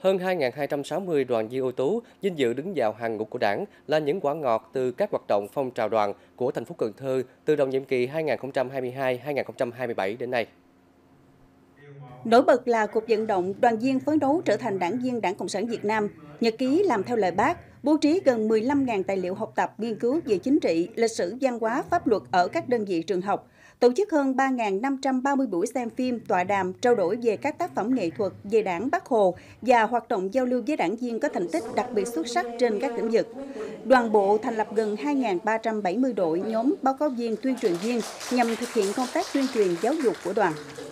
Hơn 2.260 đoàn viên ưu tú vinh dự đứng vào hàng ngũ của Đảng là những quả ngọt từ các hoạt động phong trào đoàn của thành phố Cần Thơ từ đầu nhiệm kỳ 2022-2027 đến nay. Nổi bật là cuộc vận động đoàn viên phấn đấu trở thành đảng viên Đảng Cộng sản Việt Nam, nhật ký làm theo lời Bác, bố trí gần 15.000 tài liệu học tập nghiên cứu về chính trị, lịch sử, văn hóa, pháp luật ở các đơn vị trường học, tổ chức hơn 3.530 buổi xem phim, tọa đàm, trao đổi về các tác phẩm nghệ thuật về Đảng, Bác Hồ và hoạt động giao lưu với đảng viên có thành tích đặc biệt xuất sắc trên các lĩnh vực. Đoàn bộ thành lập gần 2.370 đội, nhóm báo cáo viên, tuyên truyền viên nhằm thực hiện công tác tuyên truyền giáo dục của đoàn.